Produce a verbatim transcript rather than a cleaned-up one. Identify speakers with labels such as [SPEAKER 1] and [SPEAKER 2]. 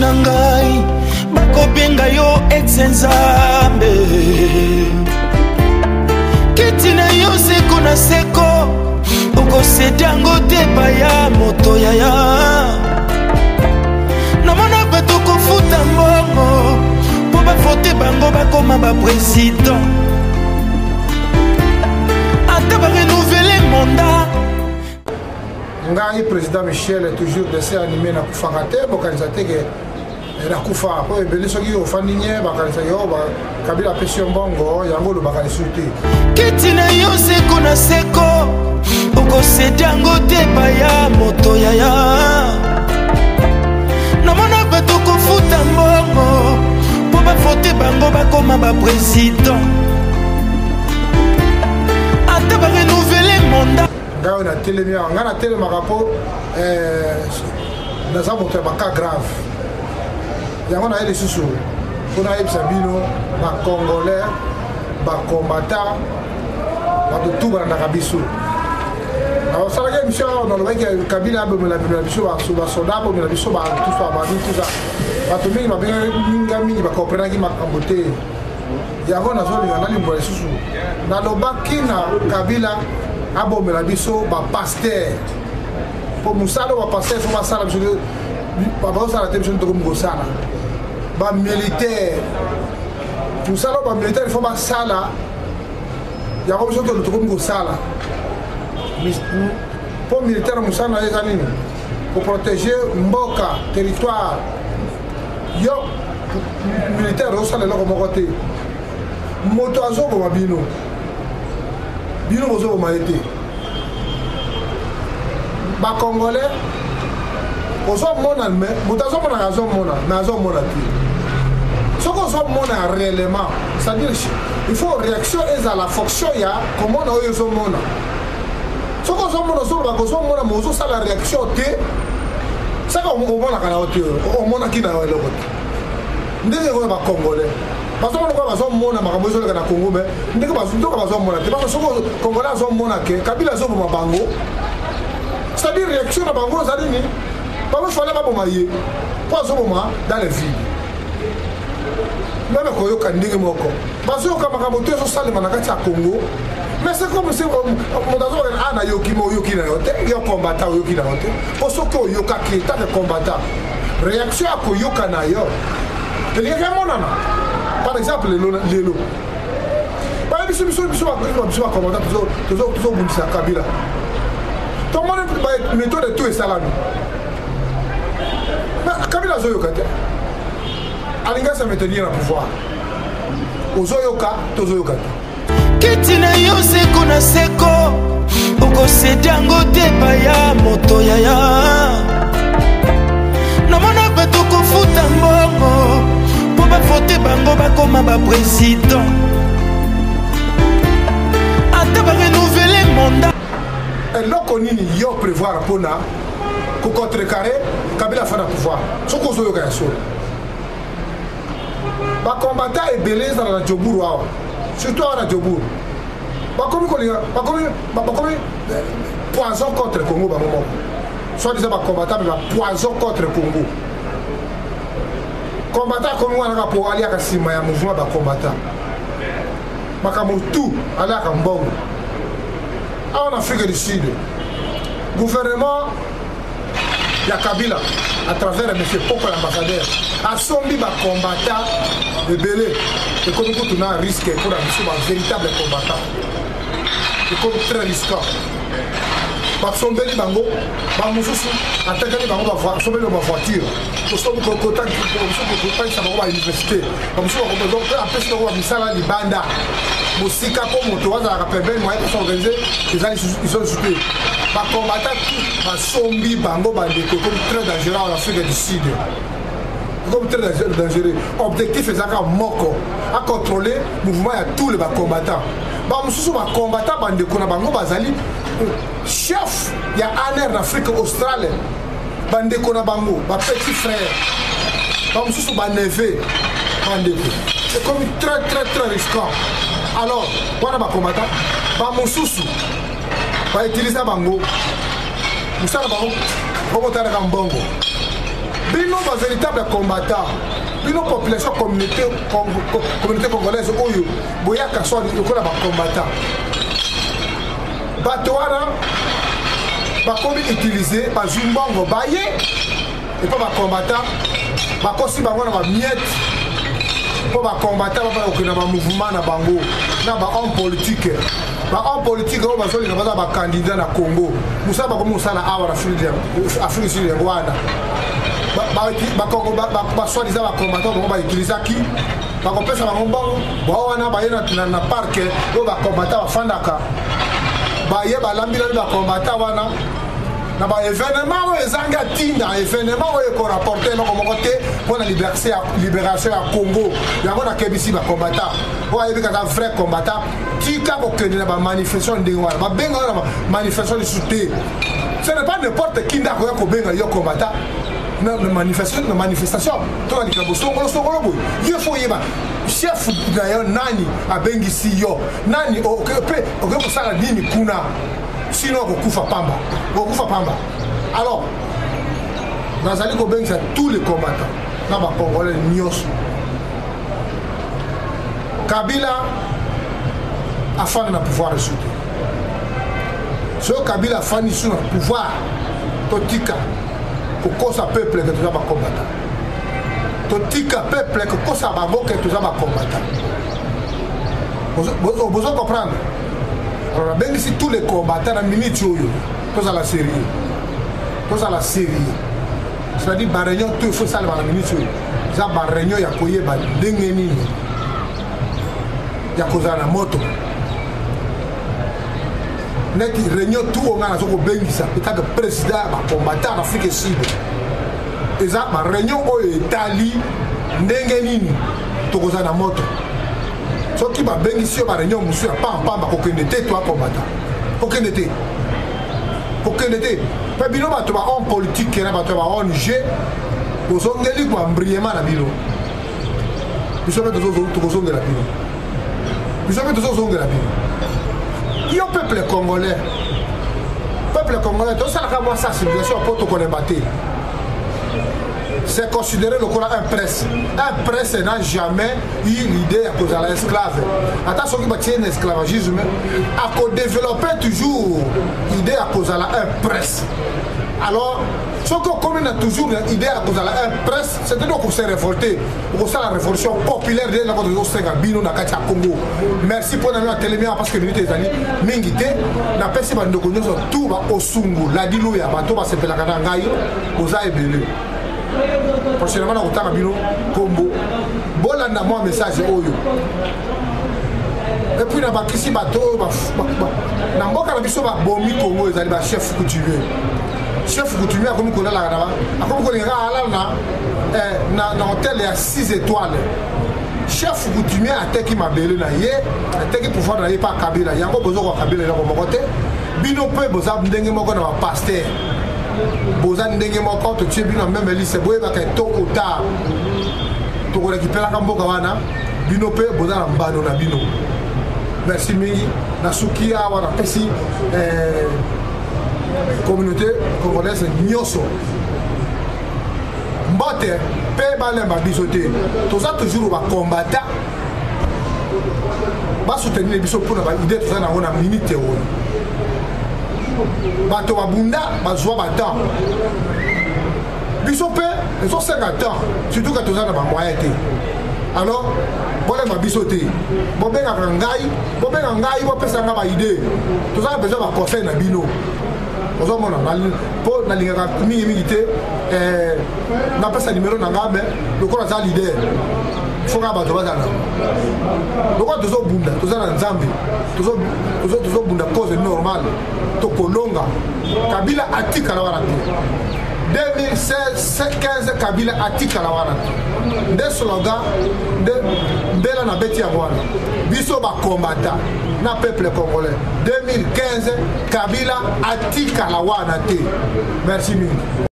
[SPEAKER 1] nangai bakobenga yo exenzambe kitina yo seko na seko okosedango tepa ya moto yaya namona bato kofuta mbongo po bafote bango bakoma bapresident ata barenouveler mandat.
[SPEAKER 2] Ngai président Michel est toujours dessin animé na kufanga te bokanisa te ke na kufa po ebeli soki ofandi nye bakanisa yo ba Kabila pesi mbongo yango lo bakanisa te
[SPEAKER 1] kitina yo seko na seko okosedango tepa ya moto yaya namona bato kofuta mbongo po bafote bango bakoma bapresident ata barenouveler mandat.
[SPEAKER 2] Ngai na telemi nga na telema rapo euh naza moto ba cas grave yango na ele susu kuna ebisa bino ba congolais ba combattant ba tout ba na kabiso alors ça la mission dans le mec Kabila ba la biso ba so ba soda ba la biso ba tout ça ba tout ça ba to mingi ba minga mingi ba comprendre ki makambote yango na zone na limbo susu na lobaki na Kabila abo me la biso ba pasteur pour musalo ba pasteur so ba sala biso ba ba sala te biso to ko ngosala ba militaire musalo ba militaire fo ba sala ya ko biso to to ko ngosala pour militaire musalo ya nini pour protéger mboka territoire yo militaire o sala lo ko mokote moto azo ko mabino bino bozo ko maete ba congolais ozo mona me mutazo mona gazo mona nazo mona ti soko zo mona réellement c'est à dire il faut réaction est à la fonction ya comment on ozo mona soko zo mona zo ba ko zo mona mozo ça la réaction te ça ko mo mona kana ote o mona kina wa loko ndenge ko ba congolais parce que on va mona makambo zo na Congo mais ndeko bazo ndeko bazo mona te parce que congolais zo mona ke Kabila zo bo bango c'est à dire réaction na bango za nini pas me fallait pas bomaye pas zo boma dans les villes même ko yo kandingi moko bazo yo kama makambo to zo salema na kati ya Congo mais c'est comme si mon dazo ana yo kimo yo kina yo te yo combattant yo kina yo te pour ce que yo ka ki ta combattant réaction a ko yo kana yo te li ka mona na. Par exemple, les lots. Par exemple, si vous avez un commandant, vous avez un Kabila. Tout le monde a une méthode de tout et salami. Mais Kabila Zoyokate, Alinga se maintenir au pouvoir. Aux Zoyoka, aux Zoyokate.
[SPEAKER 1] Kitina yo seko na seko, oko sedango tepa ya moto yaya. Namona bato kofuta mbongo. Bafote bango bakoma ba président ata ba renouveler mandat
[SPEAKER 2] et loko nini yo prévoir pona ko contrecarrer Kabila fa na pouvoir soko zo yo ka so ba combattant et beleza na Joburu awa surtout na Joburu ba komi ko ba komi ba komi poison contre Congo ba momo soit disant ba combattant ba poison contre Congo combattant comme on a pour aller à Sima ya mouvement ba combattant makambo tout aller à Mbongo en Afrique du Sud gouvernement ya Kabila à travers monsieur Poko l'ambassadeur a sombi ba combattant de belé et comme tout on a risque pour la mission un véritable combattant et comme très risquant ba sombeli bango ba mususu atakani bango ba voiture sombeli ba voiture to somo ko kota ko mususu ko kota sa ba université ba mususu ko besoin de appeler ko misala libanda musika ko moto waza ka pembeni moi ko organiser les ali ils sont soupé ba combattant ba sombi bango ba de ko très dangereux en Afrique du Sud comme très dangereux objectif est à moko à contrôler mouvement à tous les combattants ba mususu ba combattant ba de ko na bango bazali chef ya aner en Afrique australe bande kona bango ba petit frère ba mususu ba neveu bande c'est comme très très très risquant alors wana ba combattant ba mususu ba utiliser bango musala bango bomo tala ka mbongo bino ba véritable combattant bino population communauté communauté congolaise oyo boyaka so lokola ba combattant bato wana bakomi utiliser bazumbongo baye et pas ba combattant bakosi bango na ba miette po ba combattant ba okina ba mouvement na bango na ba homme politique ba homme politique oyo bazoli na baza ba candidat na Congo musala bakomi musala awa na Afrique sur le Rwanda ba Congo ba ba soit disant ba combattant bango ba utiliser ki ba kopesa bango bango ba wana ba yena na parc oyo ba combattant ba fandaka ba ye ba lambila ba combattant wana na ba événement oyo ezanga tinda événement oyo ko rapporter na komokote pour la libération libération ya Congo yango na kebisi ba combattant o ayebi ka vrai combattant tika ko kende na ba manifestation ndengwa ba benga na manifestation de soutien ce n'est pas n'importe qui ndako ya ko benga yo combattant na manifestation na manifestation to na likabo songolo songolo boy yo fo yeba chef na yo nani abengisi yo nani o pe o ko sala nini kuna sinon okufa pamba okufa pamba alors nazali kobengisa tous les combattants na ba congolais nyos Kabila afana na pouvoir rechuter so Kabila afani sur na pouvoir totika kokosa peuple que tous ba combattants totika peuple que kosa ba boke tous ba combattants vous vous comprendre. Alors, ben ici tous les combattants, la minute, tous à la série. Tous à la série. C'est-à-dire, la réunion, tout faut ça la minute. Ça, la réunion, il y a quoi, il y a dengeni. Il y a quoi la moto. Net réunion, tout on a un ben ça. Peut-être que président, combattant en Afrique Sud. Et ça, la réunion, il y a Italie, dengeni. Tout on a la moto. So qui va bénéficier de la réunion, monsieur, pas en pas, aucun été, toi, combattant. Aucun été. Aucun été. Mais bien, tu vas en politique, tu vas en O N G, tu vas en délit, tu vas en brillement la bilo. Tu vas en de la bilo. Tu vas en de la bilo. Il y a un peuple congolais. Peuple congolais, tu sais, la civilisation, pour te connaître. C'est considéré le Coran un presse. Un presse n'a jamais eu l'idée à cause de l'esclave. Attention qui bâtit un esclavagisme, à cause développer toujours l'idée à cause de un presse. Alors, ce qu'on a toujours l'idée à cause de un presse, c'est donc qu'on s'est révolté. Pour ça, la révolution populaire de la Bino na Katia Congo. Merci pour la téléméa parce que minute les amis, Mingité, n'a pas si de connaître tout au Sungu, la Dilouya, tout va se faire la Kadangaï, aux Aïbélé. Prochainement, on va bino combo. Bolanda moi message oyo. Et puis na bakisi bateau na mboka na biso ba bomi Congo ezali ba chef coutumier. Chef coutumier comme ko la na comme ko linga ala na eh na na hôtel ya six étoiles. Chef coutumier ateki mabele na ye, ateki pouvoir na ye pa Kabila. Yango bozo ko Kabila na ko mokote. Bino pe boza ndenge moko na ba pasteur. Boza ndenge moko to tue bino même lycée boye ba kai to ota to ko récupérer ka mboka wana bino pe boza na mbano na bino. Merci mingi na sukia wana pesi eh communauté congolaise nyoso mbote pe balemba bisoté to za toujours ba combattant ba soutenir biso pour na ba idée to za na ona minute o bato babunda bazwa batan biso pe ezo cinquante ans surtout que tozana ba moyen te alors bolé ma biso te bo benga ngai bo benga ngai bo pesa nga ba idée tozana besoin ba conseil na bino ozo mona na po na linga mingi mingi te eh na pesa numéro na ngabe lokola za leader fonga bato bazana lokola tozo bunda tozana nzambe tozo tozo tozo bunda cause normale to kolonga Kabila atika la wana deux mille seize quinze Kabila atika la wana des slogan de mbela na beti ya wana biso ba combattant na peuple congolais deux mille quinze Kabila atika la wana te. Merci mille.